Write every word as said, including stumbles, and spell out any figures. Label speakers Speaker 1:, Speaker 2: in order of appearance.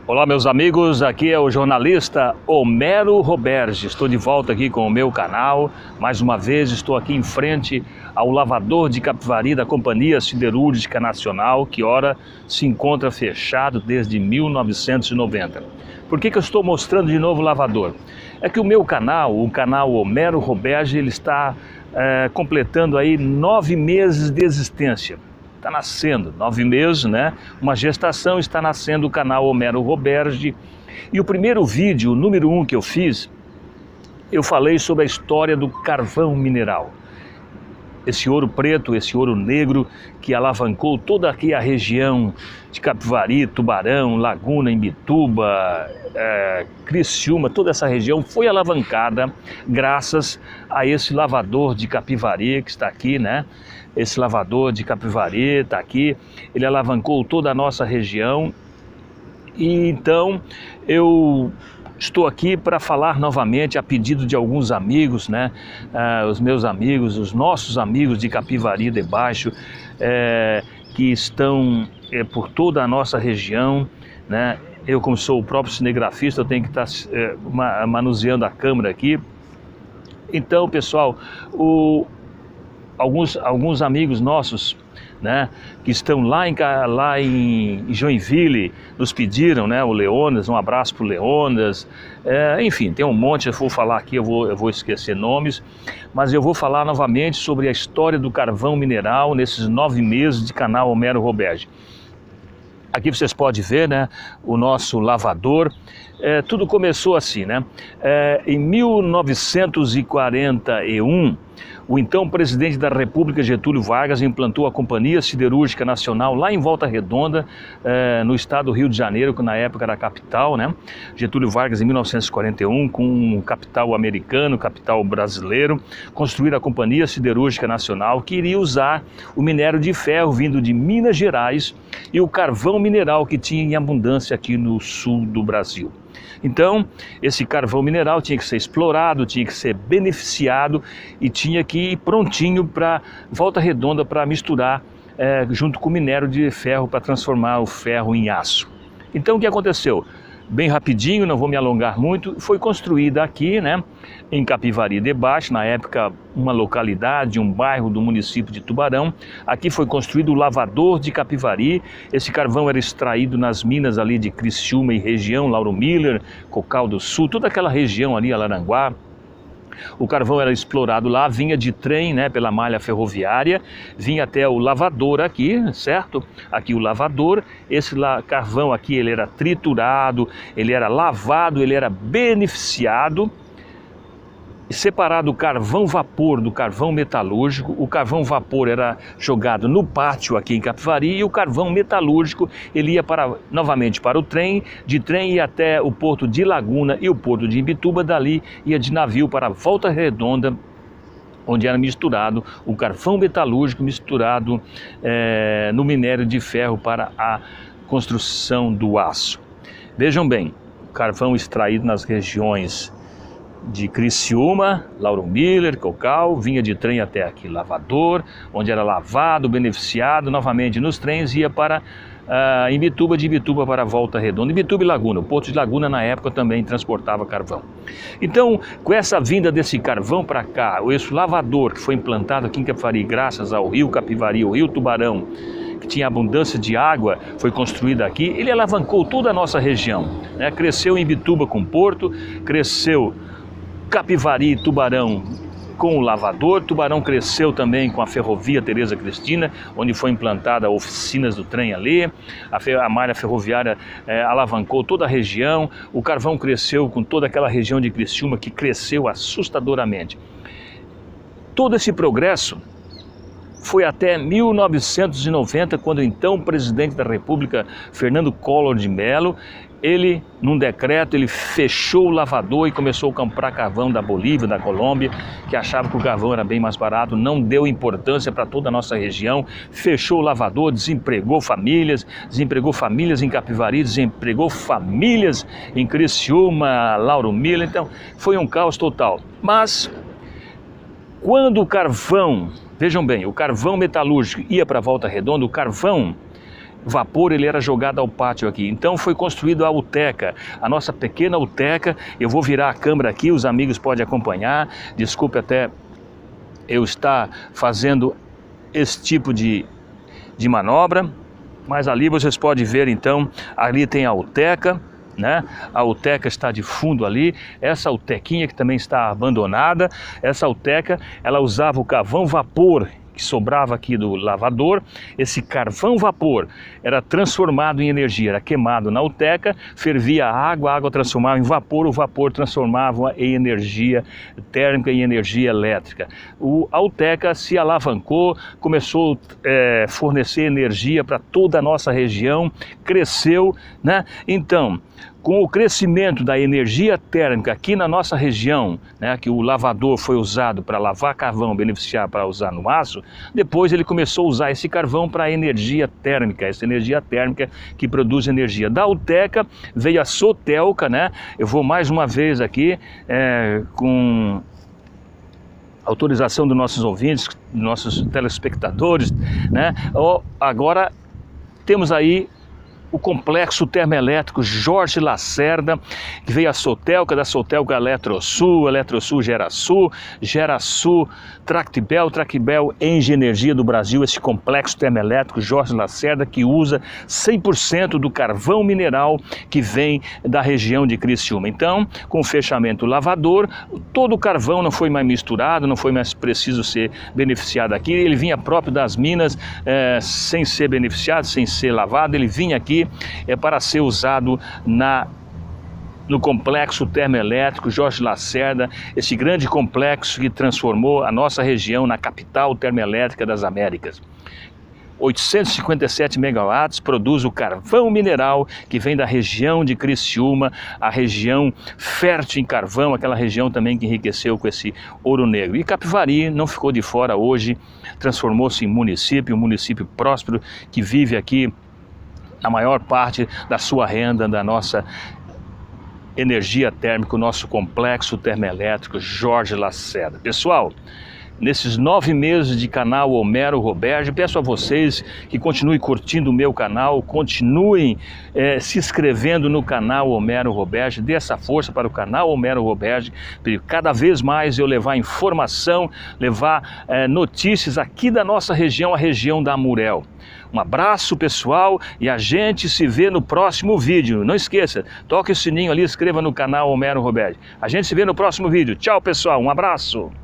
Speaker 1: Olá, meus amigos, aqui é o jornalista Homero Roberge. Estou de volta aqui com o meu canal. Mais uma vez estou aqui em frente ao lavador de Capivari da Companhia Siderúrgica Nacional, que ora se encontra fechado desde mil novecentos e noventa. Por que que eu estou mostrando de novo o lavador? É que o meu canal, o canal Homero Roberge, ele está é, completando aí nove meses de existência. Está nascendo, nove meses, né? Uma gestação, está nascendo o canal Homero Roberge. E o primeiro vídeo, o número um que eu fiz, eu falei sobre a história do carvão mineral. Esse ouro preto, esse ouro negro que alavancou toda aqui a região de Capivari, Tubarão, Laguna, Imbituba, é, Criciúma, toda essa região foi alavancada graças a esse lavador de Capivari que está aqui, né? Esse lavador de Capivari está aqui, ele alavancou toda a nossa região. E então eu estou aqui para falar novamente a pedido de alguns amigos, né? Ah, os meus amigos, os nossos amigos de Capivari de Baixo, é, que estão é, por toda a nossa região, né? Eu, como sou o próprio cinegrafista, eu tenho que estar é, manuseando a câmera aqui. Então, pessoal, o Alguns, alguns amigos nossos, né, que estão lá em, lá em Joinville, nos pediram, né, o Leonas, um abraço para o Leonas, é, enfim, tem um monte, eu vou falar aqui, eu vou, eu vou esquecer nomes, mas eu vou falar novamente sobre a história do carvão mineral nesses nove meses de canal Homero Roberge. Aqui vocês podem ver, né, o nosso lavador. É, tudo começou assim, né? É, em mil novecentos e quarenta e um, o então presidente da República, Getúlio Vargas, implantou a Companhia Siderúrgica Nacional lá em Volta Redonda, é, no estado do Rio de Janeiro, que na época era a capital, né? Getúlio Vargas, em mil novecentos e quarenta e um, com um capital americano, capital brasileiro, construíram a Companhia Siderúrgica Nacional, que iria usar o minério de ferro vindo de Minas Gerais e o carvão mineral que tinha em abundância aqui no sul do Brasil. Então, esse carvão mineral tinha que ser explorado, tinha que ser beneficiado e tinha que ir prontinho para Volta Redonda para misturar é, junto com o minério de ferro para transformar o ferro em aço. Então, o que aconteceu? Bem rapidinho, não vou me alongar muito, foi construída aqui, né, em Capivari de Baixo, na época uma localidade, um bairro do município de Tubarão. Aqui foi construído o lavador de Capivari. Esse carvão era extraído nas minas ali de Criciúma e região, Lauro Miller, Cocal do Sul, toda aquela região ali, Araranguá. O carvão era explorado lá, vinha de trem, né, pela malha ferroviária, vinha até o lavador aqui, certo? Aqui o lavador, esse la carvão aqui, ele era triturado, ele era lavado, ele era beneficiado, e separado o carvão vapor do carvão metalúrgico. O carvão vapor era jogado no pátio aqui em Capivari e o carvão metalúrgico ele ia para, novamente para o trem, de trem ia até o porto de Laguna e o porto de Imbituba, dali ia de navio para Volta Redonda, onde era misturado o carvão metalúrgico misturado é, no minério de ferro para a construção do aço. Vejam bem, o carvão extraído nas regiões de Criciúma, Lauro Miller, Cocal, vinha de trem até aqui, lavador, onde era lavado, beneficiado, novamente nos trens, ia para uh, Imbituba, de Imbituba para Volta Redonda, Imbituba e Laguna. O Porto de Laguna na época também transportava carvão. Então, com essa vinda desse carvão para cá, esse lavador que foi implantado aqui em Capivari, graças ao rio Capivari, o rio Tubarão, que tinha abundância de água, foi construído aqui, ele alavancou toda a nossa região, né? Cresceu em Imbituba com Porto, cresceu Capivari, Tubarão com o lavador. Tubarão cresceu também com a ferrovia Tereza Cristina, onde foi implantada oficinas do trem ali. A, a malha ferroviária é, alavancou toda a região. O carvão cresceu com toda aquela região de Criciúma, que cresceu assustadoramente. Todo esse progresso foi até mil novecentos e noventa, quando então o presidente da República, Fernando Collor de Mello, ele, num decreto, ele fechou o lavador e começou a comprar carvão da Bolívia, da Colômbia, que achava que o carvão era bem mais barato, não deu importância para toda a nossa região, fechou o lavador, desempregou famílias, desempregou famílias em Capivari, desempregou famílias em Criciúma, Lauro Miller, então foi um caos total. Mas, quando o carvão, vejam bem, o carvão metalúrgico ia para Volta Redonda, o carvão vapor ele era jogado ao pátio aqui. Então foi construída a uteca, a nossa pequena uteca. Eu vou virar a câmera aqui, os amigos podem acompanhar. Desculpe até eu estar fazendo esse tipo de, de manobra, mas ali vocês podem ver então, ali tem a uteca, né? A uteca está de fundo ali, essa utequinha que também está abandonada. Essa uteca, ela usava o carvão vapor que sobrava aqui do lavador. Esse carvão vapor era transformado em energia, era queimado na uteca, fervia a água, a água transformava em vapor, o vapor transformava em energia térmica e energia elétrica. O, a uteca se alavancou, começou a é, fornecer energia para toda a nossa região, cresceu, né? Então, com o crescimento da energia térmica aqui na nossa região, né, que o lavador foi usado para lavar carvão, beneficiar para usar no aço, depois ele começou a usar esse carvão para energia térmica, essa energia térmica que produz energia. Da uteca veio a Sotelca, né? Eu vou mais uma vez aqui, é, com autorização dos nossos ouvintes, dos nossos telespectadores, né? Agora temos aí o complexo termoelétrico Jorge Lacerda, que veio a Sotelca, da Sotelca Eletrosul, Eletrosul Gerasul, Gerasul Tractebel, Tractebel Engie Energia do Brasil, esse complexo termoelétrico Jorge Lacerda, que usa cem por cento do carvão mineral que vem da região de Criciúma. Então, com o fechamento lavador, todo o carvão não foi mais misturado, não foi mais preciso ser beneficiado aqui, ele vinha próprio das minas, é, sem ser beneficiado, sem ser lavado, ele vinha aqui é para ser usado na, no complexo termoelétrico Jorge Lacerda, esse grande complexo que transformou a nossa região na capital termoelétrica das Américas. oitocentos e cinquenta e sete megawatts, produz o carvão mineral que vem da região de Criciúma, a região fértil em carvão, aquela região também que enriqueceu com esse ouro negro. E Capivari não ficou de fora hoje, transformou-se em município, um município próspero que vive aqui a maior parte da sua renda, da nossa energia térmica, o nosso complexo termoelétrico Jorge Lacerda. Pessoal, nesses nove meses de canal Homero Roberge, peço a vocês que continuem curtindo o meu canal, continuem é, se inscrevendo no canal Homero Roberge, dê essa força para o canal Homero Roberge, para cada vez mais eu levar informação, levar é, notícias aqui da nossa região, a região da Amurel. Um abraço, pessoal, e a gente se vê no próximo vídeo. Não esqueça, toque o sininho ali, inscreva no canal Homero Roberge. A gente se vê no próximo vídeo. Tchau, pessoal, um abraço!